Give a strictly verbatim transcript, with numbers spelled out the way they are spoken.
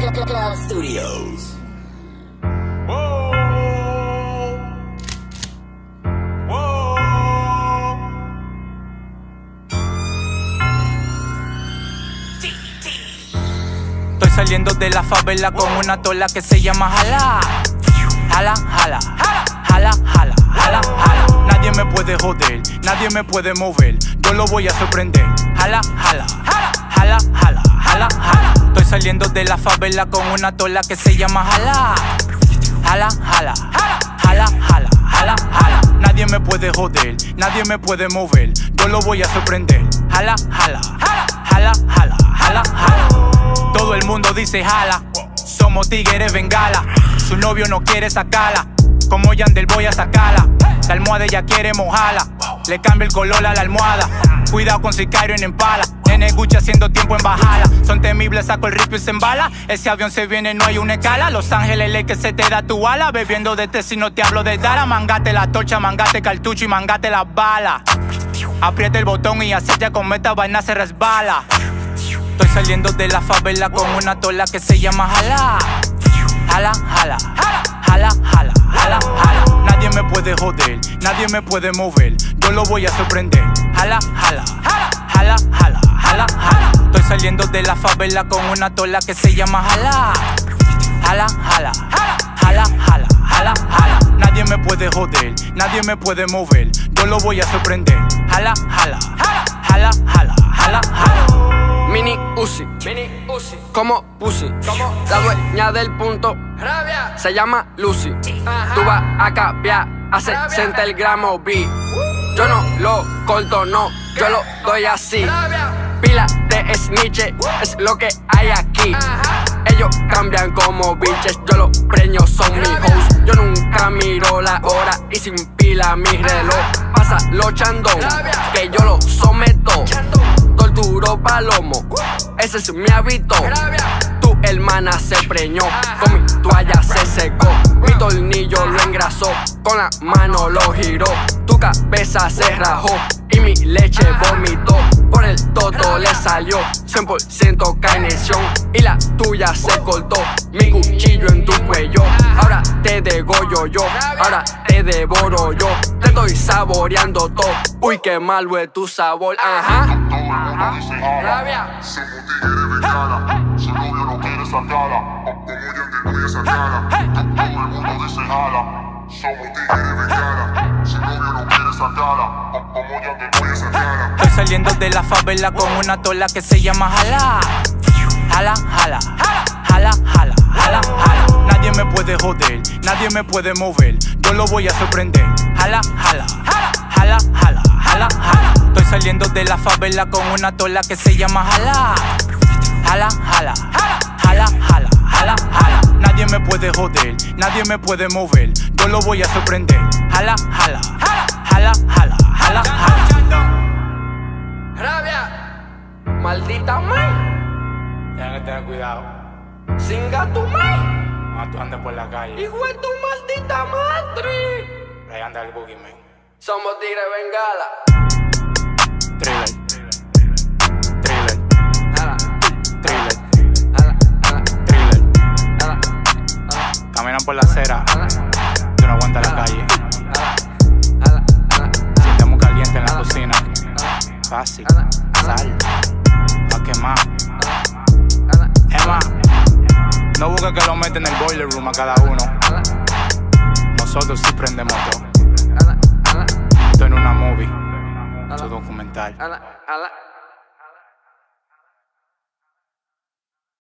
Club Studios. Estoy saliendo de la favela con una tola que se llama Jala. Jala, jala, jala, jala, jala, jala. Nadie me puede joder, nadie me puede mover. Yo lo voy a sorprender. Jala, jala, jala, jala, jala, jala. Estoy saliendo de la favela con una tola que se llama Jala. Jala, jala, jala, jala, jala, jala. Nadie me puede joder, nadie me puede mover. Yo lo voy a sorprender. Jala, jala, jala, jala, jala, jala. Todo el mundo dice jala. Somos tigres bengala. Su novio no quiere sacarla. Como Yandel voy a sacarla. La almohada ella quiere mojarla. Le cambio el color a la almohada. Cuidado con sicario en Impala. Nene Gucci haciendo tiempo en bajala. Son temibles, saco el ripio y se embala. Ese avión se viene, no hay una escala. Los Ángeles, ley que se te da tu ala. Bebiendo de té si no te hablo de Dara. Mangate la torcha, mangate cartucho y mangate las balas. Aprieta el botón y aceite con esta vaina se resbala. Estoy saliendo de la favela con una tola que se llama Jala. Jala, jala, jala, jala, jala, jala. Nadie me puede joder, nadie me puede mover. Yo lo voy a sorprender. Jala, jala, jala, jala, jala, jala. Estoy saliendo de la favela con una tola que se llama Jala. Jala, jala, jala, jala, jala, jala. Nadie me puede joder, nadie me puede mover. Yo lo voy a sorprender. Jala, jala, jala, jala, jala, jala. Mini Uzi, Mini Uzi, como Pussy, como la dueña del punto, rabia, se llama Lucy. Ajá. Tú vas a cambiar a sesenta el gramo B. Yo no lo corto, no, yo lo doy así. Rabia. Pila de snitches, es lo que hay aquí. Ajá. Ellos cambian como bitches, yo los preños son mis hoes. Yo nunca miro la hora y sin pila mi reloj. Pasa los chandón, que yo lo someto. Torturo palomo, ese es mi hábito. Tu hermana se preñó, con mi toalla se secó. Mi tornillo lo engrasó, con la mano lo giró. Tu cabeza se rajó y mi leche vomitó. Por el toto le salió cien por ciento carnación y la tuya se cortó. Mi cuchillo en tu cuello, ahora te degollo yo, ahora te devoro yo. Te estoy saboreando todo, uy qué malo es tu sabor, ajá. Todo el mundo dice jala. Somos tigres bengala. Su novio no quiere sacarla. Como Yandel voy a sacarla. Todo el mundo dice jala. Somos tigres bengala. Su novio no quiere sacarla. Como Yandel voy a sacarla. Estoy saliendo de la favela con una tola que se llama Jala. Jala, jala, jala, jala, jala, jala. Nadie me puede joder, nadie me puede mover. Yo lo voy a sorprender. Jala, jala, jala, jala, jala, jala. Estoy saliendo de la favela con una tola que se llama Jala. Jala, jala, jala, jala, jala, jala. Nadie me puede joder, nadie me puede mover. Yo lo voy a sorprender. Jala, jala, jala, jala, jala, jala. Rabia, maldita mai. Tienes que tener cuidado. Singa tu mai. Cuando tú andes por la calle. Hijo de tu maldita madre. Ahí anda el boogeyman. Somos tigres bengala. Thriller, thriller, Ala, thriller, ala, ala, thriller. ala, ala, Caminan por la acera, ala, tú no aguantas la calle. ala, ala, ala, Estamos calientes en la cocina. Fácil, sal, pa' quemar. ala, Es más, no busques que lo meten en el boiler room a cada uno. ala, Nosotros sí prendemos todo. ala, ala, Esto en una movie, esto es documental. ala, ala.